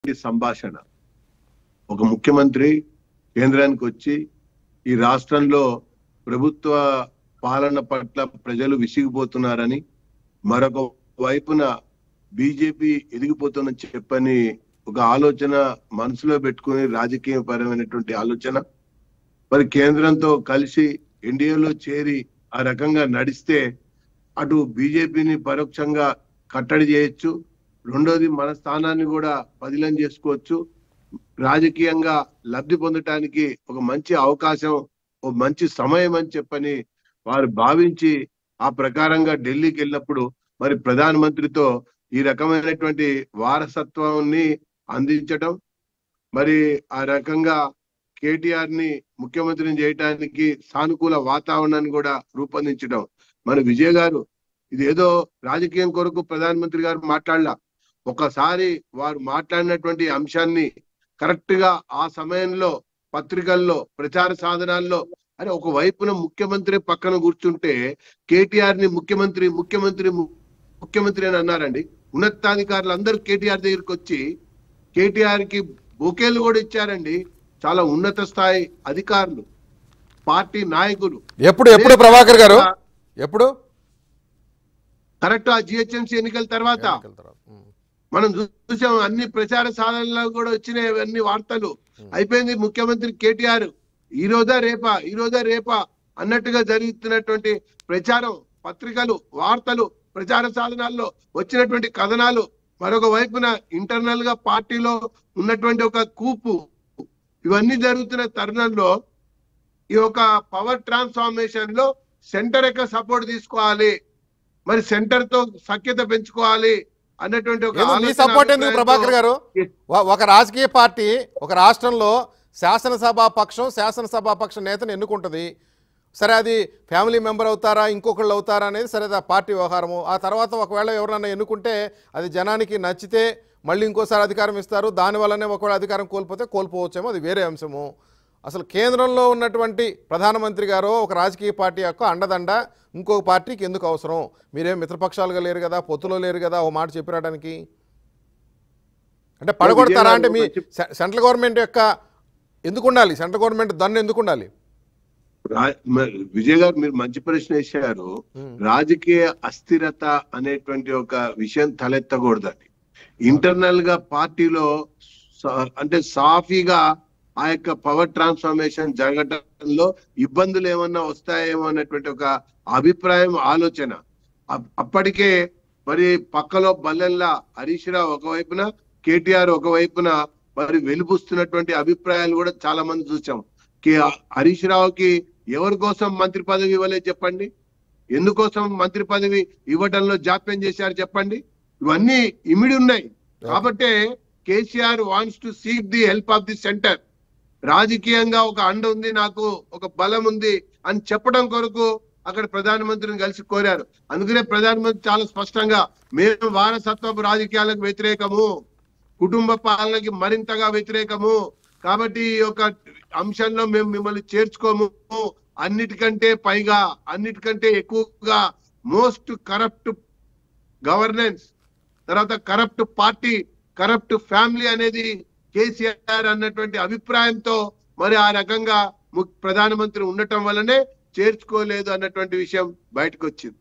సంభాషణ. ఒక ముఖ్యమంత్రి కేంద్రానికి వచ్చి ఈ రాష్ట్రంలో ప్రభుత్వ పాలన పట్ల ప్రజలు విసిగిపోతున్నారని, మరొక వైపున బీజేపీ ఎదిగిపోతుందని చెప్పని ఒక ఆలోచన మనసులో పెట్టుకుని రాజకీయపరమైనటువంటి ఆలోచన మరి కేంద్రంతో కలిసి ఎన్డీఏలో చేరి ఆ రకంగా నడిస్తే అటు బీజేపీని పరోక్షంగా కట్టడి చేయొచ్చు, రెండోది మన స్థానాన్ని కూడా బదిలం చేసుకోవచ్చు, రాజకీయంగా లబ్ధి పొందటానికి ఒక మంచి అవకాశం, ఒక మంచి సమయం అని చెప్పని వారు భావించి ఆ ప్రకారంగా ఢిల్లీకి వెళ్ళినప్పుడు మరి ప్రధానమంత్రితో ఈ రకమైనటువంటి వారసత్వాన్ని అందించడం, మరి ఆ రకంగా కేటీఆర్ ని ముఖ్యమంత్రిని చేయడానికి సానుకూల వాతావరణాన్ని కూడా రూపొందించడం. మరి విజయ్ గారు ఇది ఏదో రాజకీయం కొరకు ప్రధానమంత్రి గారు మాట్లాడలా, ఒకసారి వారు మాట్లాడినటువంటి అంశాన్ని కరెక్ట్ గా ఆ సమయంలో పత్రికల్లో ప్రచార సాధనాల్లో అరే ఒక వైపున ముఖ్యమంత్రి పక్కన కూర్చుంటే కేటీఆర్ ని ముఖ్యమంత్రి ముఖ్యమంత్రి ముఖ్యమంత్రి అని అన్నారండి. ఉన్నతాధికారులు అందరూ కేటీఆర్ దగ్గరికి వచ్చి కేటీఆర్ కి బొకేలు కూడా ఇచ్చారండి. చాలా ఉన్నత స్థాయి అధికారులు, పార్టీ నాయకులు. ఎప్పుడు ప్రభాకర్ గారు ఎప్పుడు కరెక్ట్ ఆ జిహెచ్ఎంసీ ఎన్నికల తర్వాత మనం చూసాం, అన్ని ప్రచార సాధనలో కూడా వచ్చినాయి అన్ని వార్తలు. అయిపోయింది ముఖ్యమంత్రి కేటీఆర్ ఈ రోజా రేపా అన్నట్టుగా జరుగుతున్నటువంటి ప్రచారం, పత్రికలు, వార్తలు, ప్రచార సాధనాల్లో వచ్చినటువంటి కథనాలు. మరొక వైపున ఇంటర్నల్ గా పార్టీలో ఉన్నటువంటి ఒక కూపు, ఇవన్నీ జరుగుతున్న తరుణంలో ఈ యొక్క పవర్ ట్రాన్స్ఫార్మేషన్ లో సెంటర్ యొక్క సపోర్ట్ తీసుకోవాలి, మరి సెంటర్ తో సఖ్యత పెంచుకోవాలి అన్నటువంటి ఒక సపోర్ట్ ఎందుకు ప్రభాకర్ గారు? ఒక రాజకీయ పార్టీ ఒక రాష్ట్రంలో శాసనసభా పక్ష నేతను ఎన్నుకుంటుంది. సరే అది ఫ్యామిలీ మెంబర్ అవుతారా ఇంకొకళ్ళు అవుతారా అనేది సరే ఆ పార్టీ వ్యవహారము. ఆ తర్వాత ఒకవేళ ఎవరైనా ఎన్నుకుంటే అది జనానికి నచ్చితే మళ్ళీ ఇంకోసారి అధికారం ఇస్తారు, దానివల్లనే ఒకవేళ అధికారం కోల్పోవచ్చేమో, అది వేరే అంశము. అసలు కేంద్రంలో ఉన్నటువంటి ప్రధానమంత్రి గారు ఒక రాజకీయ పార్టీ యొక్క అండదండ ఇంకొక పార్టీకి ఎందుకు అవసరం? మీరేం మిత్రపక్షాలుగా లేరు కదా, పొత్తులో లేరు కదా, ఓ మాట చెప్పిరాడానికి అంటే పడగొడతారా? అంటే మీ సెంట్రల్ గవర్నమెంట్ యొక్క ఎందుకు ఉండాలి, సెంట్రల్ గవర్నమెంట్ దన్ను ఎందుకు ఉండాలి? విజయ్ గారు మీరు మంచి ప్రశ్న వేశారు. రాజకీయ అస్థిరత అనేటువంటి ఒక విషయం తలెత్తకూడదని ఇంటర్నల్ గా పార్టీలో అంటే సాఫీగా ఆ యొక్క పవర్ ట్రాన్స్ఫార్మేషన్ జరగడంలో ఇబ్బందులు ఏమన్నా వస్తాయేమో అన్నటువంటి ఒక అభిప్రాయం, ఆలోచన. అప్పటికే మరి పక్కలో బల్లెల్లా హరీష్ రావు ఒకవైపున, కేటీఆర్ ఒకవైపున మరి వెలుపుస్తున్నటువంటి అభిప్రాయాలు కూడా చాలా మంది చూసాం. హరీష్ రావుకి ఎవరి కోసం మంత్రి పదవి ఇవ్వలేదు చెప్పండి, ఎందుకోసం మంత్రి పదవి ఇవ్వడంలో జాప్యం చేశారు చెప్పండి, ఇవన్నీ ఇమిడి ఉన్నాయి. కాబట్టే KCR wants to seek the help of the centre. రాజకీయంగా ఒక అండ ఉంది, నాకు ఒక బలం ఉంది అని చెప్పడం కొరకు అక్కడ ప్రధానమంత్రిని కలిసి కోరారు. అందుకనే ప్రధానమంత్రి చాలా స్పష్టంగా మేము వారసత్వపు రాజకీయాలకు వ్యతిరేకము, కుటుంబ పాలనకి మరింతగా వ్యతిరేకము, కాబట్టి ఈ యొక్క అంశంలో మేము మిమ్మల్ని చేర్చుకోము, అన్నిటికంటే పైగా అన్నిటికంటే ఎక్కువగా మోస్ట్ కరప్ట్ గవర్నెన్స్, తర్వాత కరప్ట్ పార్టీ, కరప్ట్ ఫ్యామిలీ అనేది కేసీఆర్ అన్నటువంటి అభిప్రాయంతో మరి ఆ రకంగా ప్రధానమంత్రి ఉండటం వల్లనే చేర్చుకోలేదు అన్నటువంటి విషయం బయటకు వచ్చింది.